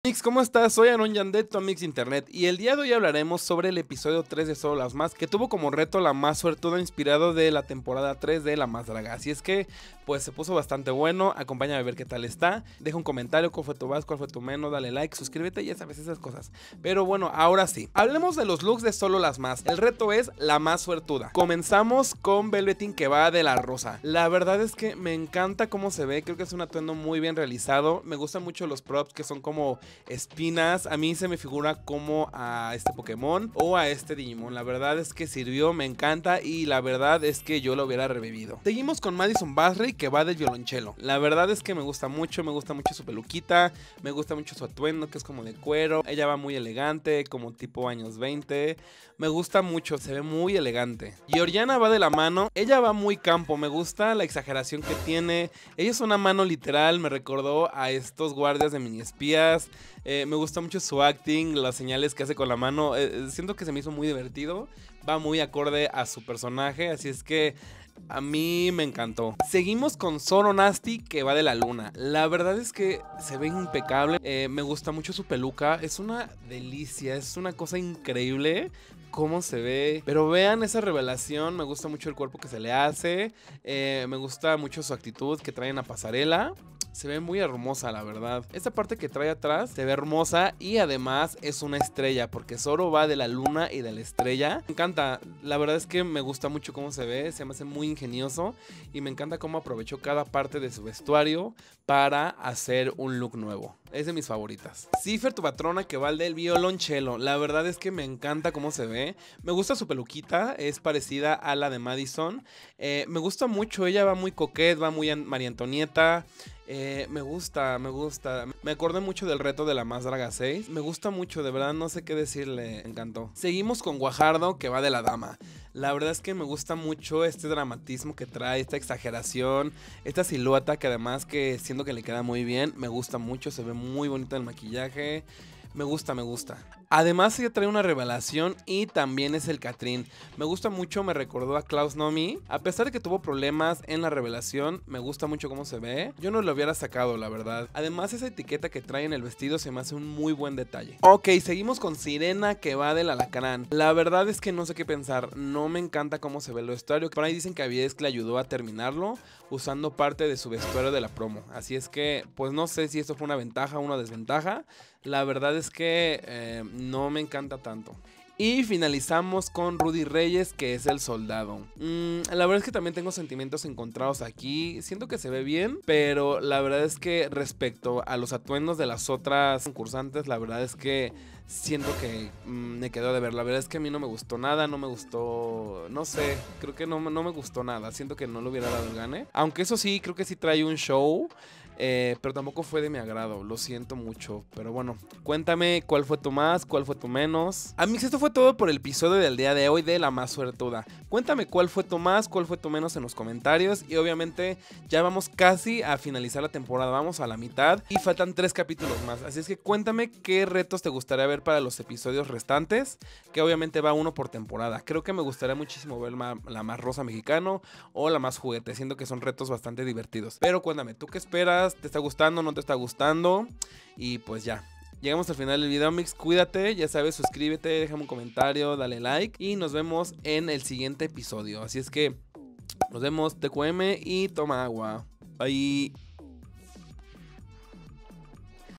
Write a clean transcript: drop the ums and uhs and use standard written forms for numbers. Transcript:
Mix, ¿cómo estás? Soy Aaron Yandet, tu Mix Internet, y el día de hoy hablaremos sobre el episodio 3 de Solo las Más, que tuvo como reto la más suertuda inspirado de la temporada 3 de La Más Draga. Así es que, pues se puso bastante bueno, acompáñame a ver qué tal está, deja un comentario, cuál fue tu más, cuál fue tu menos, dale like, suscríbete, ya sabes esas cosas. Pero bueno, ahora sí, hablemos de los looks de Solo las Más. El reto es la más suertuda. Comenzamos con Velveteen, que va de la rosa. La verdad es que me encanta cómo se ve, creo que es un atuendo muy bien realizado, me gustan mucho los props que son como espinas. A mí se me figura como a este Pokémon o a este Digimon. La verdad es que sirvió, me encanta, y la verdad es que yo lo hubiera revivido. Seguimos con Madison Basri, que va del violonchelo. La verdad es que me gusta mucho su peluquita, me gusta mucho su atuendo, que es como de cuero. Ella va muy elegante, como tipo años 20. Me gusta mucho, se ve muy elegante. Georgiana va de la mano, ella va muy campo, me gusta la exageración que tiene. Ella es una mano literal, me recordó a estos guardias de mini espías. Me gusta mucho su acting, las señales que hace con la mano. Siento que se me hizo muy divertido, va muy acorde a su personaje, así es que a mí me encantó. Seguimos con Zoro Nasty, que va de la luna. La verdad es que se ve impecable. Me gusta mucho su peluca. Es una delicia, es una cosa increíble cómo se ve. Pero vean esa revelación. Me gusta mucho el cuerpo que se le hace. Me gusta mucho su actitud que trae en la pasarela. Se ve muy hermosa, la verdad. Esta parte que trae atrás se ve hermosa y además es una estrella, porque Zoro va de la luna y de la estrella. Me encanta, la verdad es que me gusta mucho cómo se ve, se me hace muy ingenioso y me encanta cómo aprovechó cada parte de su vestuario para hacer un look nuevo. Es de mis favoritas. Cipher, tu patrona, que va al del violonchelo. La verdad es que me encanta cómo se ve. Me gusta su peluquita, es parecida a la de Madison. Me gusta mucho, ella va muy coquette, va muy María Antonieta. Me gusta. Me acordé mucho del reto de La Más Draga 6. Me gusta mucho, de verdad, no sé qué decirle, me encantó. Seguimos con Guajardo, que va de la dama. La verdad es que me gusta mucho este dramatismo que trae, esta exageración, esta silueta que además que siento que le queda muy bien. Me gusta mucho, se ve muy bonito el maquillaje. Me gusta. Además ella trae una revelación y también es el Catrín. Me gusta mucho, me recordó a Klaus Nomi. A pesar de que tuvo problemas en la revelación, me gusta mucho cómo se ve. Yo no lo hubiera sacado, la verdad. Además esa etiqueta que trae en el vestido se me hace un muy buen detalle. Ok, seguimos con Sirena, que va del alacrán. La verdad es que no sé qué pensar. No me encanta cómo se ve el vestuario. Por ahí dicen que Aviesque le ayudó a terminarlo usando parte de su vestuario de la promo. Así es que, pues no sé si esto fue una ventaja o una desventaja. La verdad es que no me encanta tanto. Y finalizamos con Rudy Reyes, que es el soldado. La verdad es que también tengo sentimientos encontrados aquí. Siento que se ve bien, pero la verdad es que respecto a los atuendos de las otras concursantes, la verdad es que siento que me quedó de ver. La verdad es que a mí no me gustó nada, no me gustó, no sé, creo que no me gustó nada. Siento que no le hubiera dado el gane. Aunque eso sí, creo que sí trae un show. Pero tampoco fue de mi agrado, lo siento mucho. Pero bueno, cuéntame cuál fue tu más, cuál fue tu menos. Amigos, esto fue todo por el episodio del día de hoy de La Más Suertuda. Cuéntame cuál fue tu más, cuál fue tu menos en los comentarios. Y obviamente ya vamos casi a finalizar la temporada, vamos a la mitad y faltan 3 capítulos más. Así es que cuéntame qué retos te gustaría ver para los episodios restantes, que obviamente va uno por temporada. Creo que me gustaría muchísimo ver la más rosa mexicano o la más juguete, siendo que son retos bastante divertidos. Pero cuéntame, ¿tú qué esperas? ¿Te está gustando? ¿No te está gustando? Y pues ya, llegamos al final del video, Mix. Cuídate, ya sabes, suscríbete, déjame un comentario, dale like y nos vemos en el siguiente episodio. Así es que nos vemos, TQM y toma agua. Bye.